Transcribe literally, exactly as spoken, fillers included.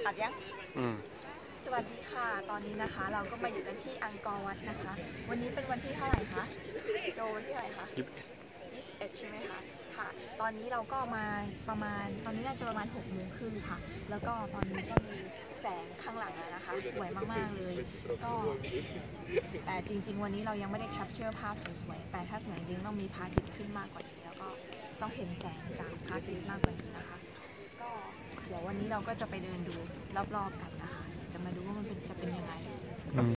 อัดยังอืมสวัสดีค่ะตอนนี้นะคะเราก็มาอยู่กันที่อังกอร์วัดนะคะวันนี้เป็นวันที่เท่าไหร่คะโจวันที่เท่าไหร่คะยี่สิบเอ็ดใช่ไหมคะค่ะตอนนี้เราก็มาประมาณตอนนี้น่าจะประมาณหกโมงครึ่งค่ะแล้วก็ตอนนี้ก็มีแสงข้างหลังนะคะสวยมากๆเลยก็แต่จริงๆวันนี้เรายังไม่ได้แคปเจอร์ภาพสวยๆแต่ถ้าสวยจริงต้องมีพระอาทิตย์ขึ้นมากกว่านี้แล้วก็ต้องเห็นแสงจากพระอาทิตย์มากกว่านี้นะคะก็เดี๋ยววันนี้เราก็จะไปเดินดูรอบๆกันนะคะจะมาดูว่ามันเป็นจะเป็นยังไง